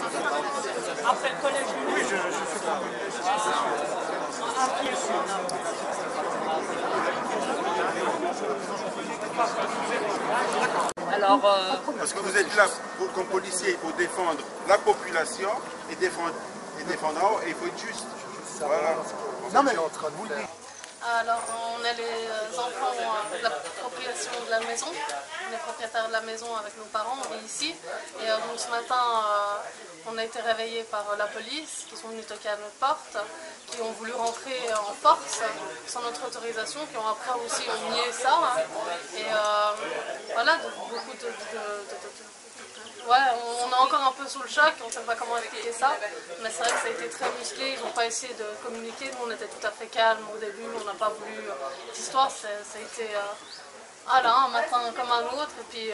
Après le collège. Oui, je suis pas. Alors, Parce que vous êtes là comme policier pour défendre la population et défendre et il faut être juste. Voilà. Non, mais je suis en train de vous le dire. Alors, on est les enfants de la propriétation de la maison. On est propriétaires de la maison avec nos parents, on est ici. Et donc ce matin, on a été réveillés par la police qui sont venus toquer à notre porte, qui ont voulu rentrer en force sans notre autorisation, qui ont après aussi nié ça. Et voilà, beaucoup de ouais, on est encore un peu sous le choc, on ne sait pas comment expliquer ça, mais c'est vrai que ça a été très musclé, ils n'ont pas essayé de communiquer, nous on était tout à fait calmes au début, on n'a pas voulu... Cette histoire, ça a été un matin comme un autre, et puis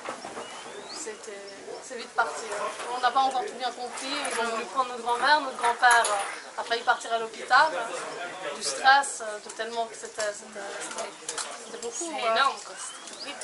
c'est vite parti. On n'a pas encore tout bien compris, ils ont voulu prendre notre grand-mère, notre grand-père a failli partir à l'hôpital, du stress, de tellement que c'était beaucoup. C'est énorme, quoi, c'était horrible.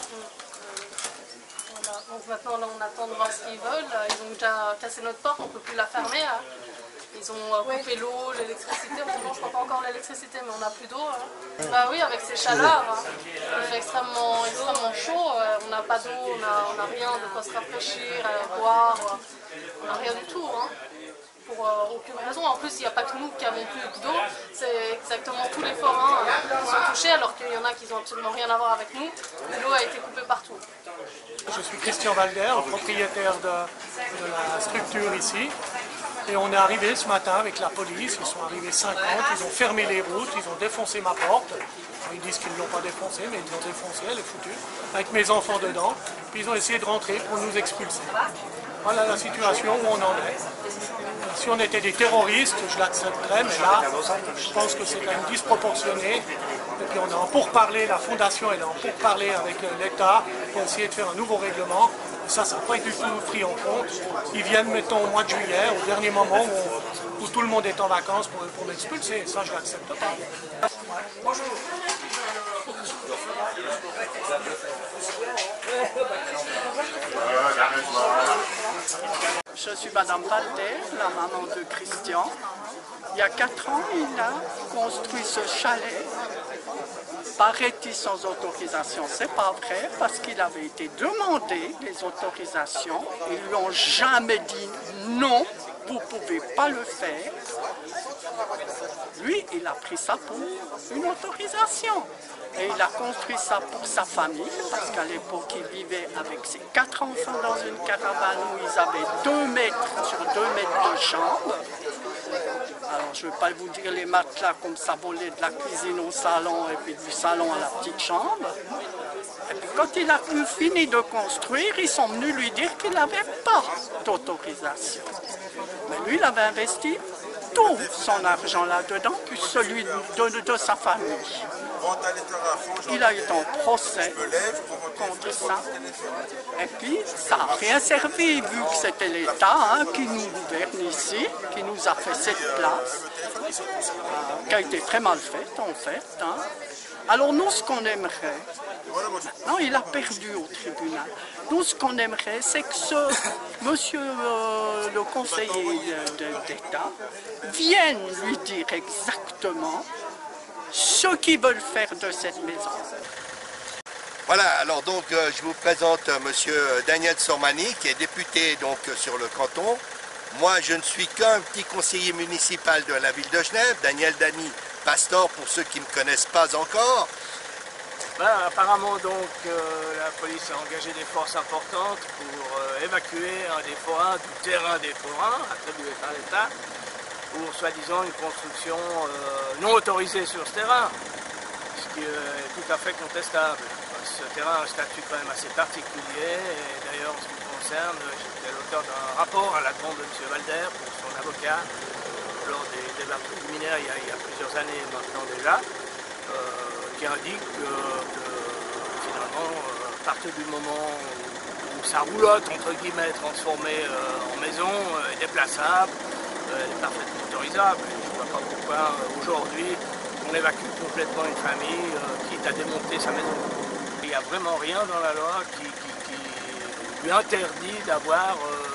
Voilà. Donc maintenant là, on attend de voir ce qu'ils veulent. Ils ont déjà cassé notre porte, on ne peut plus la fermer. Ils ont coupé l'eau, l'électricité. Bon, je crois pas encore l'électricité, mais on n'a plus d'eau. Bah oui, avec ces chaleurs, il fait extrêmement chaud. On n'a pas d'eau, on n'a rien de quoi se rafraîchir, boire. On n'a rien du tout. Pour aucune raison. En plus, il n'y a pas que nous qui avons plus d'eau, c'est exactement tous les forains qui sont touchés, alors qu'il y en a qui n'ont absolument rien à voir avec nous. L'eau a été coupée partout. je suis Christian Valder, propriétaire de la structure ici. Et on est arrivé ce matin avec la police, ils sont arrivés 50, ils ont fermé les routes, ils ont défoncé ma porte. Ils disent qu'ils ne l'ont pas défoncée, mais ils l'ont défoncée, elle est foutue, avec mes enfants dedans. Puis ils ont essayé de rentrer pour nous expulser. Voilà la situation où on en est. Si on était des terroristes, je l'accepterais, mais là, je pense que c'est quand même disproportionné. Et puis on est en pourparlers, la fondation elle est en pourparlers avec l'État pour essayer de faire un nouveau règlement. Ça n'a pas du tout pris en compte. Ils viennent, mettons, au mois de juillet, au dernier moment où tout le monde est en vacances pour m'expulser. Ça, je ne l'accepte pas. Bonjour. Je suis Madame Valder, la maman de Christian. Il y a 4 ans, il a construit ce chalet, paraît-il sans autorisation. C'est pas vrai, parce qu'il avait été demandé les autorisations. Ils lui ont jamais dit non, vous ne pouvez pas le faire. Lui, il a pris ça pour une autorisation. Et il a construit ça pour sa famille, parce qu'à l'époque, il vivait avec ses 4 enfants dans une caravane où ils avaient 2 mètres sur 2 mètres de chambre. Alors, je ne vais pas vous dire les matelas comme ça volaient de la cuisine au salon et puis du salon à la petite chambre. Et puis quand il a eu fini de construire, ils sont venus lui dire qu'il n'avait pas d'autorisation. Mais lui, il avait investi tout son argent là-dedans, puis celui de sa famille. Il a eu en procès contre ça. Et puis, ça n'a rien servi, vu que c'était l'État qui nous gouverne ici, qui nous a fait cette place, qui a été très mal faite, en fait. Alors, nous, ce qu'on aimerait, maintenant, il a perdu au tribunal. Nous, ce qu'on aimerait, c'est que ce monsieur, le conseiller d'État, vienne lui dire exactement ce qu'ils veulent faire de cette maison. Voilà, alors donc je vous présente monsieur Daniel Sormani, qui est député donc sur le canton. Moi, je ne suis qu'un petit conseiller municipal de la ville de Genève, Daniel Dany Pastor, pour ceux qui ne me connaissent pas encore. Apparemment, donc, la police a engagé des forces importantes pour évacuer un des forains du terrain des forains, attribué par l'État, pour soi-disant une construction non autorisée sur ce terrain, ce qui est tout à fait contestable. Ce terrain a un statut quand même assez particulier, et d'ailleurs, en ce qui me concerne, j'étais l'auteur d'un rapport à la demande de M. Valder pour son avocat, lors des débats préliminaires il y a plusieurs années maintenant déjà, qui indique que finalement, à partir du moment où sa roulotte, entre guillemets, transformée en maison, est déplaçable, elle est parfaitement autorisable. Je ne vois pas pourquoi aujourd'hui on évacue complètement une famille quitte à démonter sa maison. Il n'y a vraiment rien dans la loi qui lui interdit d'avoir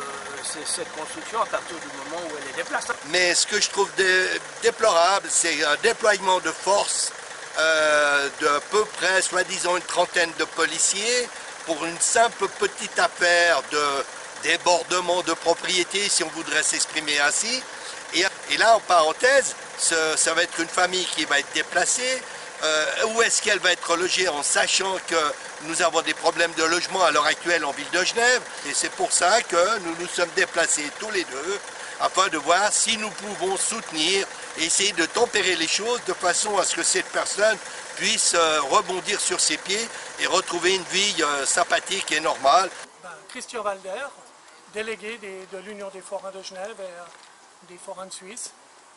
cette construction à partir du moment où elle est déplacée. Mais ce que je trouve déplorable, c'est un déploiement de force de à peu près, soi-disant, une trentaine de policiers pour une simple petite affaire de débordement de propriété, si on voudrait s'exprimer ainsi. Et là, en parenthèse, ça va être une famille qui va être déplacée. Où est-ce qu'elle va être logée en sachant que nous avons des problèmes de logement à l'heure actuelle en ville de Genève? Et c'est pour ça que nous nous sommes déplacés tous les deux afin de voir si nous pouvons soutenir et essayer de tempérer les choses de façon à ce que cette personne puisse rebondir sur ses pieds et retrouver une vie sympathique et normale. Christian Walder, délégué de l'Union des forains de Genève et des forains de Suisse.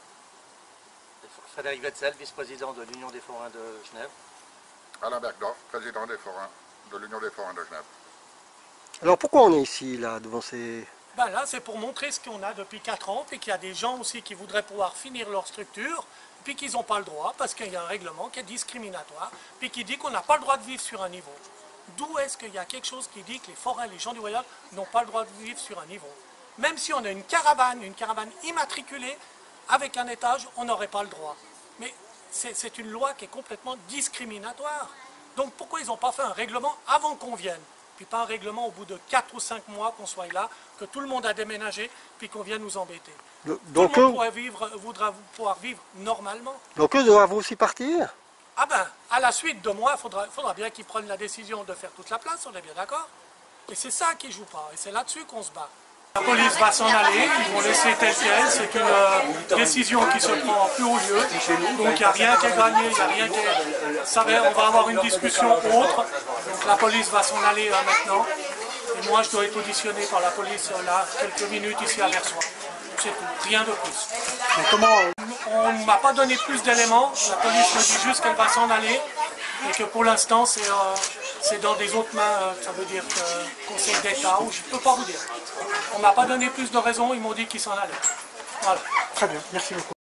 Frédéric Wetzel, vice-président de l'Union des forains de Genève. Alain Bergdorf, président de l'Union des forains de Genève. Alors pourquoi on est ici, là, devant ces... Là, c'est pour montrer ce qu'on a depuis 4 ans, puis qu'il y a des gens aussi qui voudraient pouvoir finir leur structure, puis qu'ils n'ont pas le droit, parce qu'il y a un règlement qui est discriminatoire, puis qui dit qu'on n'a pas le droit de vivre sur un niveau. D'où est-ce qu'il y a quelque chose qui dit que les forains, les gens du voyage, n'ont pas le droit de vivre sur un niveau? Même si on a une caravane immatriculée, avec un étage, on n'aurait pas le droit. Mais c'est une loi qui est complètement discriminatoire. Donc pourquoi ils n'ont pas fait un règlement avant qu'on vienne? Puis pas un règlement au bout de 4 ou 5 mois qu'on soit là, que tout le monde a déménagé, puis qu'on vienne nous embêter. Donc tout le monde voudra pouvoir vivre normalement. Donc eux doivent aussi partir? Ah à la suite de moi, il faudra bien qu'ils prennent la décision de faire toute la place, on est bien d'accord? Et c'est ça qui ne joue pas, et c'est là-dessus qu'on se bat. La police va s'en aller, ils vont laisser tel quel, c'est une décision qui se prend en plus haut lieu, donc il n'y a rien qui est gagné, il n'y a rien qui est... Ça va, on va avoir une discussion autre, donc la police va s'en aller maintenant, et moi je dois être auditionné par la police là, quelques minutes ici à Versoix. C'est tout, rien de plus. Mais comment... On ne m'a pas donné plus d'éléments, la police me dit juste qu'elle va s'en aller, et que pour l'instant c'est dans des autres mains, ça veut dire Conseil d'État, ou je ne peux pas vous dire. On ne m'a pas donné plus de raisons, ils m'ont dit qu'ils s'en allaient. Voilà. Très bien, merci beaucoup.